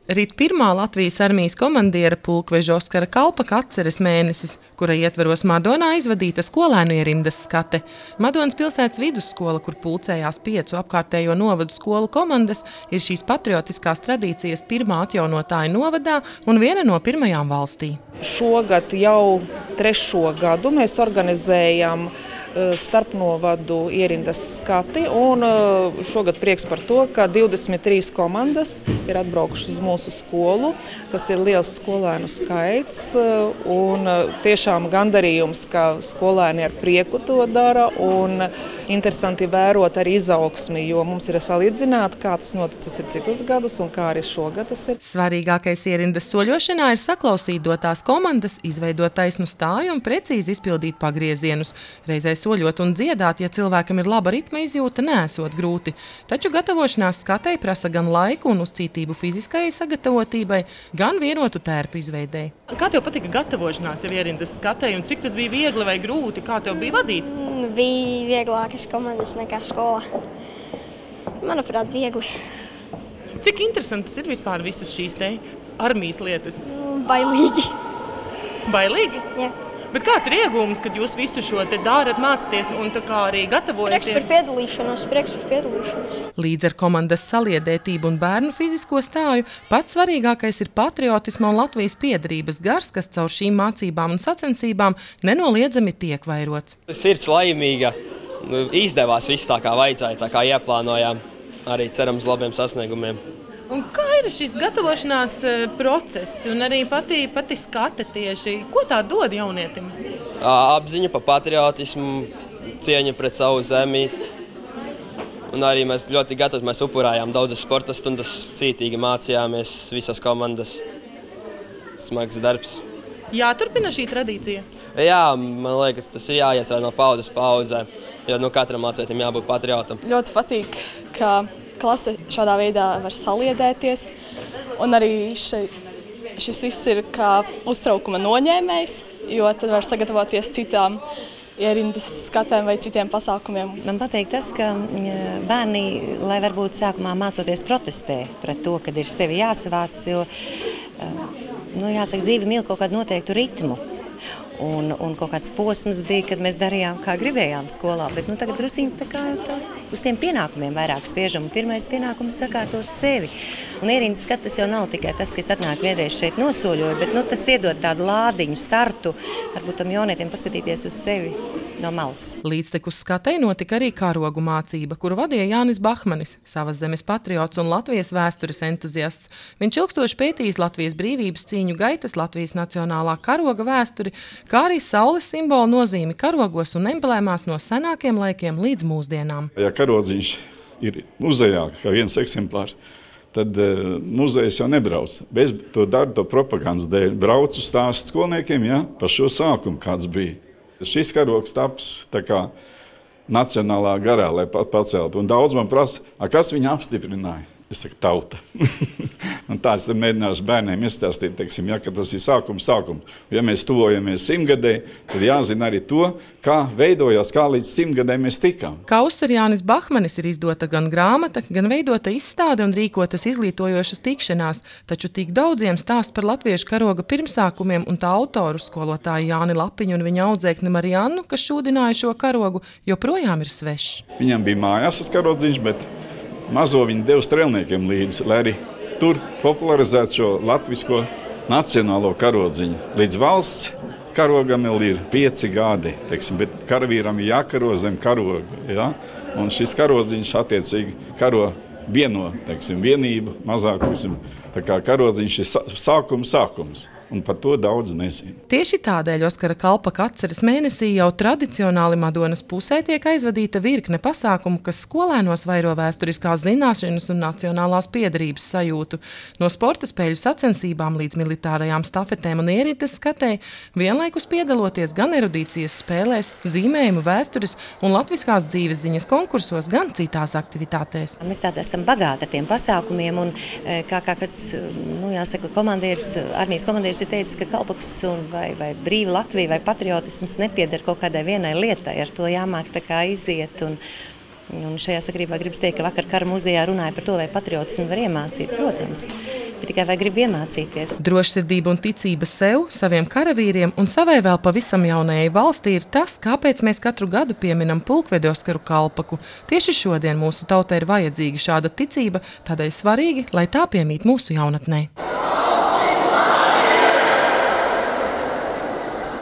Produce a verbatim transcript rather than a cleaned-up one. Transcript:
Rīt pirmā Latvijas armijas komandiera pulkveža Oskara Kalpaka atceres mēnesis, kura ietveros Madonā izvadīta skolēnu ierindas skate. Madonas pilsētas vidusskola, kur pulcējās piecu apkārtējo novadu skolu komandas, ir šīs patriotiskās tradīcijas pirmā atjaunotāja novadā un viena no pirmajām valstī. Šogad jau trešo gadu mēs organizējam starpnovadu ierindas skati, un šogad prieks par to, ka divdesmit trīs komandas ir atbraukušas uz mūsu skolu. Tas ir liels skolēnu skaits, un tiešām gandarījums, ka skolēni ar prieku to dara, un interesanti vērot arī izaugsmi, jo mums ir salīdzināt, kā tas noticis ir citus gadus un kā arī šogad tas ir. Svarīgākais ierindas soļošanā ir saklausīt dotās komandas, izveidot taisnu stāju un precīzi izpildīt pagriezienus. Reizē soļot un dziedāt, ja cilvēkam ir laba ritma izjūta, neesot grūti. Taču gatavošanās skatei prasa gan laiku un uzcītību fiziskajai sagatavotībai, gan vienotu tērpu izveidei. Kā tev patika gatavošanās jau ierindas skatei un cik tas bija viegli vai grūti? Kā tev bija vadīt? Bija vieglākas komandas nekā skolā. Manuprāt, viegli. Cik interesantas ir vispār visas šīs te armijas lietas? Bailīgi. Bailīgi? Jā. Bet kāds ir iegūms, kad jūs visu šo te darat, mācaties un tā kā arī gatavojaties? Prieks par piedalīšanos, prieks par piedalīšanos. Līdz ar komandas saliedētību un bērnu fizisko stāju, pats svarīgākais ir patriotisma un Latvijas piederības gars, kas caur šīm mācībām un sacensībām nenoliedzami tiek vairots. Sirds laimīga, izdevās viss tā kā vajadzēja, tā kā ieplānojām, arī ceram uz labiem sasniegumiem. Un kā ir šis gatavošanās process un arī pati, pati skate tieši? Ko tā dod jaunietim? Apziņa par patriotismu, cieņa pret savu zemi. Un arī mēs ļoti gatavi, mēs upurājām daudzas sporta stundas, cītīgi mācījāmies, visas komandas. Smags darbs. Jāturpina šī tradīcija? Jā, man liekas, tas ir jāiestrādā no paudzes paudzē, jo nu, katram latvietim jābūt patriotam. Ļoti patīk, ka klase šādā veidā var saliedēties, un arī še, šis viss ir kā uztraukuma noņēmējs, jo tad var sagatavoties citām ierindas skatēm vai citiem pasākumiem. Man patīk tas, ka bērni, lai varbūt sākumā mācoties protestē pret to, kad ir sevi jāsavāc, jo, nu, jāsaka, dzīve mīl kaut kādu noteiktu ritmu. Un, un kaut kāds posms bija, kad mēs darījām, kā gribējām skolā, bet nu, tagad drusiņi tā kā tā, uz tiem pienākumiem vairāk spiežam. Pirmais pienākums sakārtot sevi. Un ierindas skats tas jau nav tikai tas, ka es atnāku vienreiz šeit nosoļoju, bet nu, tas iedod tādu lādiņu, startu, varbūt tam jaunietim paskatīties uz sevi no malas. Līdztekus skatei notika arī karogu mācība, kuru vadīja Jānis Bahmanis, savas zemes patriots un Latvijas vēstures entuziasts. Viņš ilgstoši pētījis Latvijas brīvības cīņu gaitas, Latvijas nacionālā karoga vēsturi, kā arī saules simbolu nozīmi karogos un emblēmās no senākiem laikiem līdz mūsdienām. Ja karodziņš ir muzejā kā viens eksemplārs, tad uh, muzejs jau nebrauc. Bez to daru to propagandas dēļ. Braucu stāst skolniekiem, ja, par šo sākumu kāds bija. Šis karogs taps tā kā nacionālā garā, lai paceltu. Un daudz man prasa, kas viņu apstiprināja? Es saku, tauta. Un tā es mēģināšu bērniem iestāstīt, teiksim, ja, ka tas ir sākums sākums. Ja mēs tuvojamies simtgadē, tad jāzina arī to, kā veidojās, kā līdz simtgadē mēs tikām. Kā uzsver Jānis Bahmanis, ir izdota gan grāmata, gan veidota izstāde un rīkotas izglītojošas tikšanās, taču tik daudziem stāst par latviešu karoga pirmsākumiem un tā autoru skolotāju Jāni Lapiņu un viņa audzēkni Mariannu, kas šūdināja šo karogu, joprojām ir svešs. Viņam bija mājās tas karodziņš, bet mazo viņi deva strelniekiem līdzi, lai arī tur popularizētu šo latvisko nacionālo karodziņu. Līdz valsts karogam vēl ir pieci gadi, teiksim, bet karavīram ir jākaro zem karoga. Ja? Un šis karodziņš attiecīgi karo vieno, teiksim, vienību, mazāk, teiksim, tā kā karodziņš ir sākums sākums. Un par to daudz nezinu. Tieši tādēļ Oskara Kalpaka atceres mēnesī jau tradicionāli Madonas pusē tiek aizvadīta virkne pasākumu, kas skolēnos vairo vēsturiskās zināšanas un nacionālās piederības sajūtu. No sporta spēļu sacensībām līdz militārajām stafetēm un ierindas skatei, vienlaikus piedaloties gan erudīcijas spēlēs, zīmējumu vēstures un latviskās dzīves ziņas konkursos, gan citās aktivitātēs. Mēs tādi esam bagāti ar tiem pasākumiem un kā, kā kāds, nu jāsaka, komandieris, armijas komandieris ir teicis, ka Kalpaks un vai, vai brīva Latvija vai patriotisms nepieder kaut kādai vienai lietai. Ar to jāmāk tā kā iziet un Un šajā sakarībā gribas teikt, ka vakar kara muzejā runāja par to, vai patriotismu var iemācīt, protams. Bet tikai vai grib iemācīties. Drošsirdība un ticība sev, saviem karavīriem un savai vēl pavisam jaunajai valstī ir tas, kāpēc mēs katru gadu pieminam pulkvedi Oskaru Kalpaku. Tieši šodien mūsu tautai ir vajadzīga šāda ticība, tādēļ svarīgi, lai tā piemīt mūsu jaunatnē.